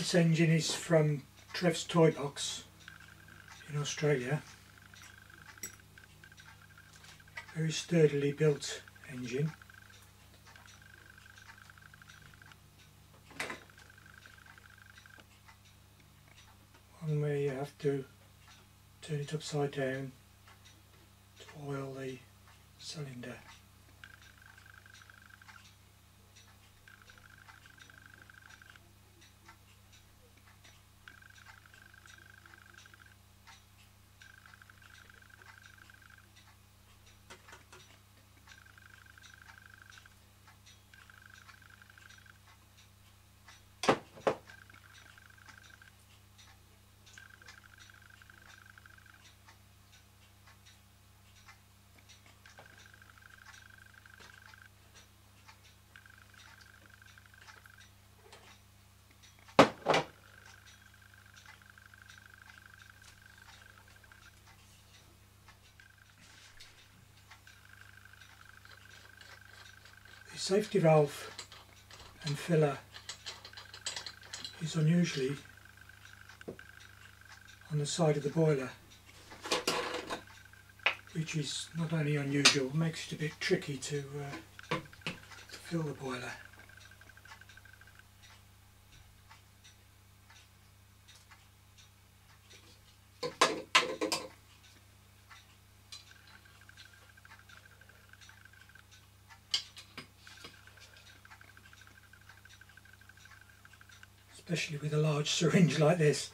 This engine is from Trev's Toy Box in Australia. Very sturdily built engine. One where you have to turn it upside down to oil the cylinder. The safety valve and filler is unusually on the side of the boiler, which is not only unusual, makes it a bit tricky to fill the boiler. Especially with a large syringe like this.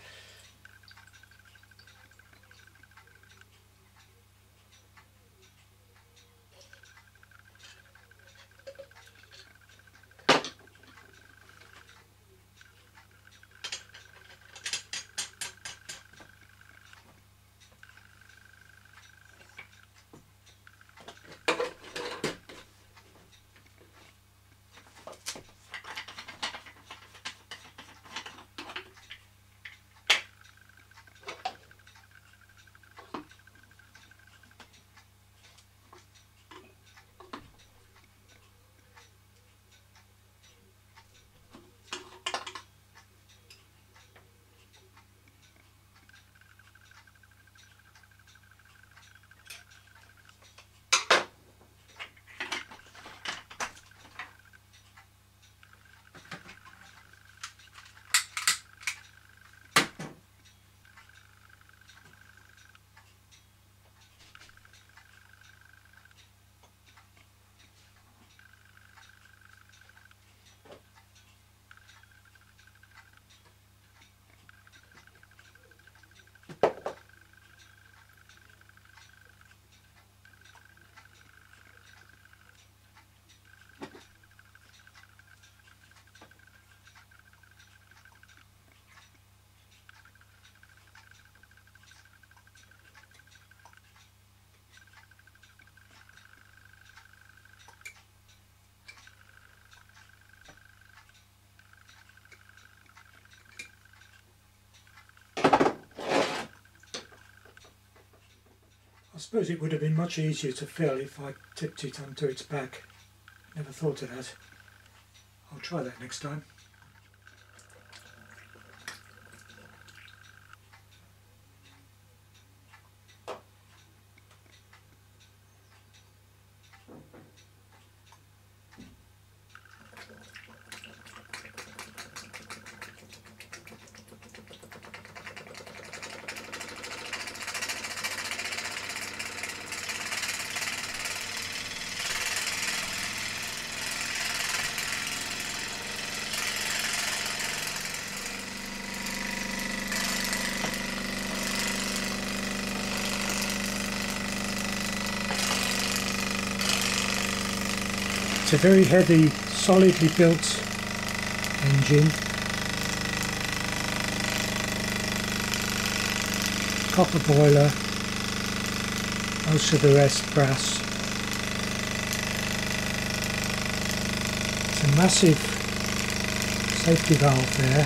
I suppose it would have been much easier to fill if I tipped it onto its back. Never thought of that. I'll try that next time. It's a very heavy, solidly built engine. Copper boiler, most of the rest brass. It's a massive safety valve there.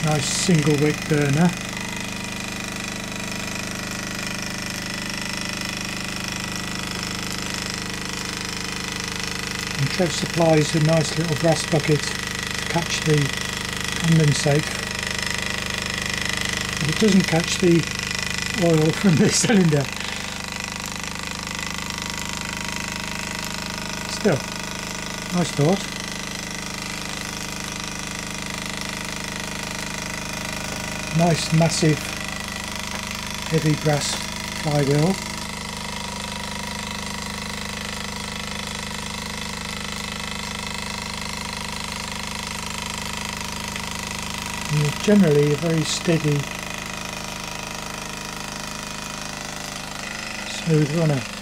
Nice single wick burner. And Trev supplies a nice little brass bucket to catch the condensate, but it doesn't catch the oil from the cylinder. Still, nice thought. Nice massive heavy brass flywheel. And generally a very steady, smooth runner.